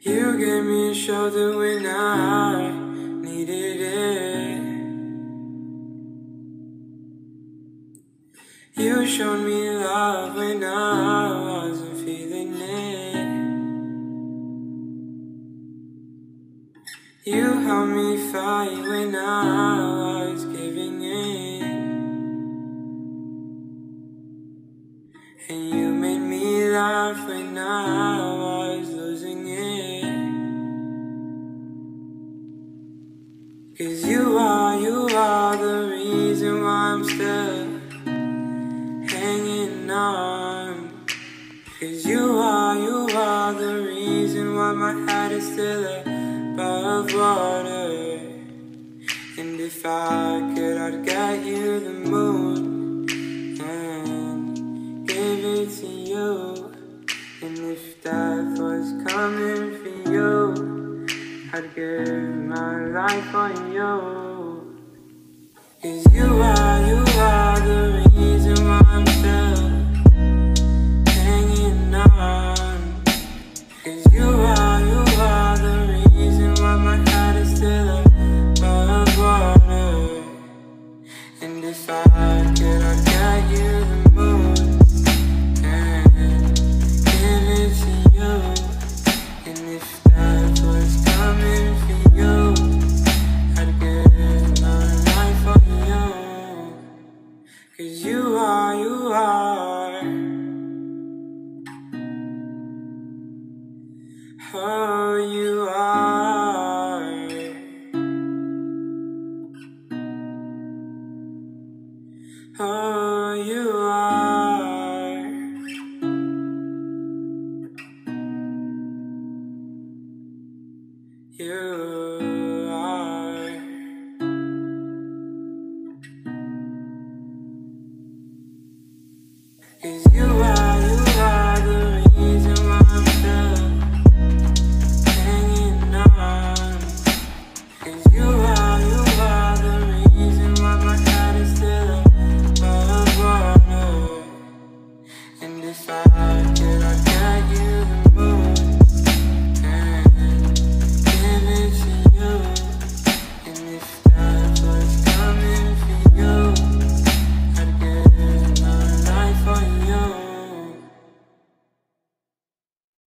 You gave me a shoulder when I needed it. You showed me love when I wasn't feeling it. You helped me fight when I was giving in. And you made me laugh when I was losing it. 'Cause you are the reason why I'm still hanging on. 'Cause you are the reason why my head is still above water. And if I could, I'd get you the moon and give it to you. And if death was coming for you, I'd give my life on you. 'Cause you are the reason why I'm still hanging on. 'Cause you are the reason why my head is still above water. And if I could, I'd get you the moon and give it to you. And if death was coming for you, I'd give my life for you. 'Cause you are oh, you are, oh, you are, you